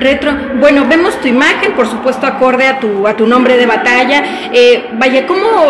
Retro, bueno, vemos tu imagen, por supuesto, acorde a tu nombre de batalla. Vaya,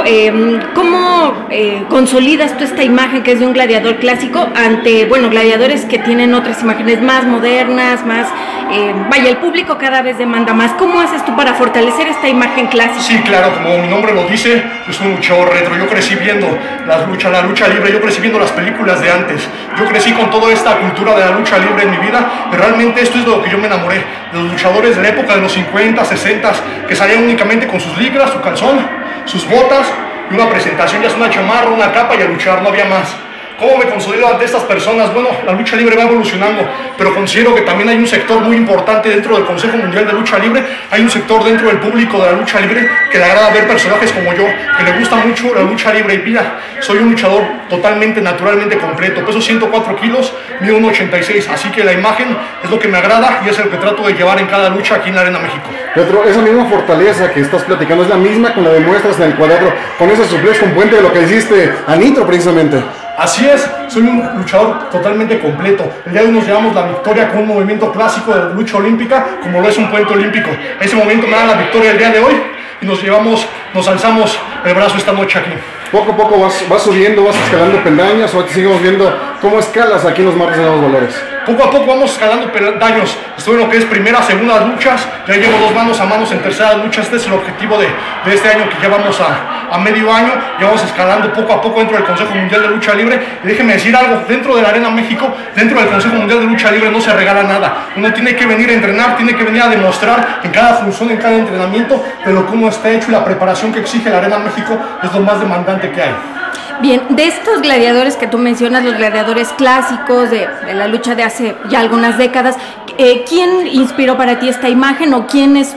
¿cómo consolidas tú esta imagen que es de un gladiador clásico ante, bueno, gladiadores que tienen otras imágenes más modernas, más, vaya, el público cada vez demanda más? ¿Cómo haces tú para fortalecer esta imagen clásica? Sí, claro, como mi nombre lo dice, es un luchador retro. Yo crecí viendo la lucha libre, yo crecí viendo las películas de antes. Yo crecí con toda esta cultura de la lucha libre en mi vida, y realmente esto es de lo que yo me enamoré, de los luchadores de la época de los 50, 60, que salían únicamente con sus licras, su calzón, sus botas y una presentación, ya sea una chamarra, una capa, y a luchar, no había más. ¿Cómo me consolido ante estas personas? Bueno, la lucha libre va evolucionando, pero considero que también hay un sector muy importante dentro del Consejo Mundial de Lucha Libre. Hay un sector dentro del público de la lucha libre que le agrada ver personajes como yo, que le gusta mucho la lucha libre. Y mira, soy un luchador totalmente, naturalmente completo. Peso 104 kilos, mido 1,86, así que la imagen es lo que me agrada y es el que trato de llevar en cada lucha aquí en la Arena México. Retro, esa misma fortaleza que estás platicando es la misma con la demuestras en el cuadro, con ese suplex con puente de lo que hiciste a Nitro precisamente. Así es, soy un luchador totalmente completo. El día de hoy nos llevamos la victoria con un movimiento clásico de la lucha olímpica, como lo es un puente olímpico. Ese momento me da la victoria el día de hoy y nos alzamos el brazo esta noche aquí. Poco a poco vas subiendo, vas escalando peldaños, ahora seguimos viendo cómo escalas aquí en los martes de Nuevos Valores. Poco a poco vamos escalando peldaños. Estoy en lo que es primera, segunda luchas. Ya llevo 2 manos a manos en tercera lucha. Este es el objetivo de este año, que ya vamos a medio año. Ya vamos escalando poco a poco dentro del Consejo Mundial de Lucha Libre. Y déjeme decir algo, dentro de la Arena México, dentro del Consejo Mundial de Lucha Libre no se regala nada. Uno tiene que venir a entrenar, tiene que venir a demostrar en cada función, en cada entrenamiento, de lo que uno está hecho, y la preparación que exige la Arena México es lo más demandante que hay. Bien, de estos gladiadores que tú mencionas, los gladiadores clásicos de la lucha de hace ya algunas décadas, ¿quién inspiró para ti esta imagen, o quién es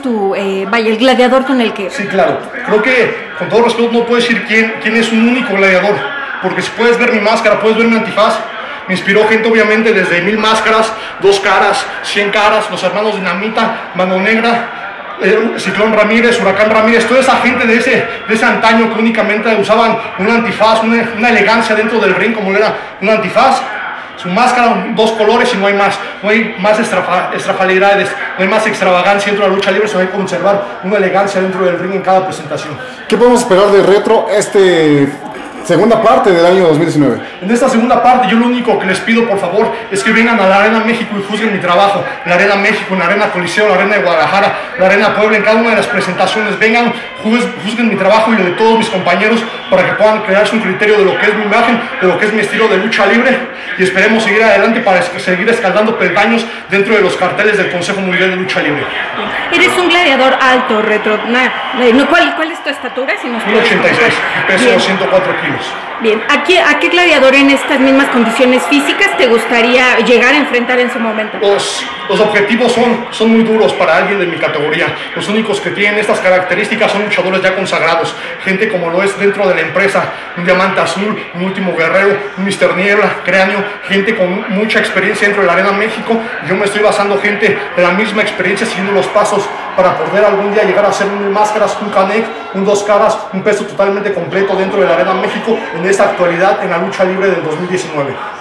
el gladiador con el que...? Sí, claro. Creo que, con todo respeto, no puedo decir quién es un único gladiador, porque si puedes ver mi máscara, puedes ver mi antifaz. Me inspiró gente, obviamente, desde 1000 máscaras, 2 caras, 100 caras, los hermanos Dinamita, Mano Negra, Ciclón Ramírez, Huracán Ramírez, toda esa gente de ese antaño que únicamente usaban un antifaz, una elegancia dentro del ring, como era un antifaz, su máscara, 2 colores y no hay más estrafalidades, no hay más extravagancia dentro de la lucha libre. Se va a conservar una elegancia dentro del ring en cada presentación. ¿Qué podemos esperar de Retro segunda parte del año 2019? En esta segunda parte, yo lo único que les pido, por favor, es que vengan a la Arena México y juzguen mi trabajo. En la Arena México, en la Arena Coliseo, en la Arena de Guadalajara, la Arena Puebla, en cada una de las presentaciones. Vengan, juzguen mi trabajo y el de todos mis compañeros, para que puedan crearse un criterio de lo que es mi imagen, de lo que es mi estilo de lucha libre, y esperemos seguir adelante para seguir escalando peldaños dentro de los carteles del Consejo Mundial de Lucha Libre. Eres un gladiador alto, Retro. ¿Cuál es tu estatura? Si nos 1,86, peso 104 kilos. Bien, ¿a qué gladiador en estas mismas condiciones físicas te gustaría llegar a enfrentar en su momento? Los objetivos son muy duros para alguien de mi categoría. Los únicos que tienen estas características son luchadores ya consagrados, gente como lo es dentro de la empresa, un Diamante Azul, un Último Guerrero, un Mr. Niebla, Cráneo, gente con mucha experiencia dentro de la Arena México. Yo me estoy basando gente de la misma experiencia, siguiendo los pasos para poder algún día llegar a ser un máscaras, un Canek, un 2 caras, un peso totalmente completo dentro de la Arena México en esta actualidad en la lucha libre del 2019.